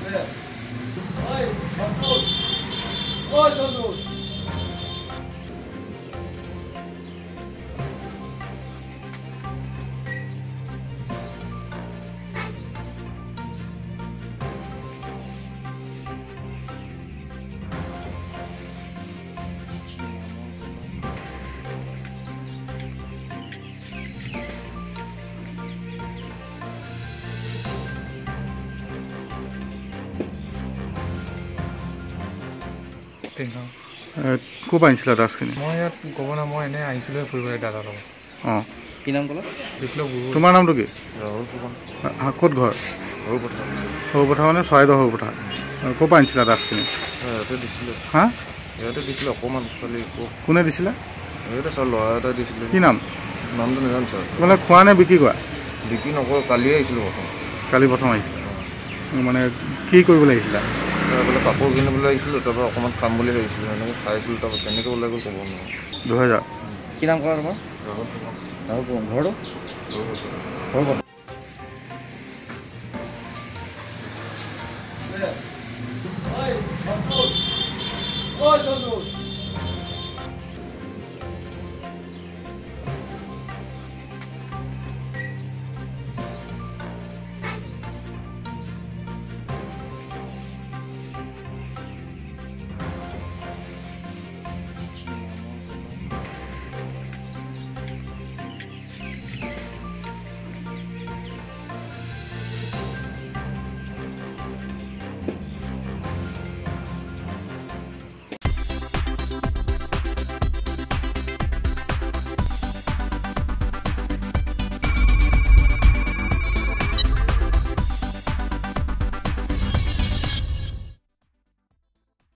ক'ৰ পৰা আনিছিলা দাসখিনি? মই ইয়াত ক'ব না, মই এনেই আহিছিলোঁ ফুৰিবলৈ দাদাৰ লগত। অঁ, কি নাম ক'লা? বিপ্লৱ গগৈ। তোমাৰ নামটো কি? ৰাহুল ফুকন। ক'ত ঘৰ? সৰু কথা। সৰু পথাৰ মানে চৰাইদেউ সৰু পথাৰ। ক'ৰ পৰা আনিছিলা দাসখিনি? ইয়াতে দিছিলে। হা? ইয়াতে দিছিলে অকণমান খালি। কোনে দিছিলে? ইয়াতে ছাৰ ল'ৰা এটা দিছিলে। কি নাম? নামটো নাজানো ছাৰ। মানে খোৱা নে বিক্ৰী কৰা? বিক্ৰী নকৰোঁ, কালিয়ে আহিছিলোঁ প্ৰথম। কালি প্ৰথম আহিছিলে মানে কি কৰিবলৈ আহিছিলা? তাৰপৰা কাপোৰ কিনিবলৈ আহিছিলোঁ, তাৰপৰা অকণমান খাম বুলি ভাবিছিলোঁ, এনেকৈ খাইছিলোঁ, তাৰপৰা কেনেকৈ ওলাই গ'ল ক'ব নোৱাৰোঁ। 2000। কি নাম ক'লা তোমাৰ? ৰাহুল ফুকন। ৰাহুল ফুকন। ঘৰটো?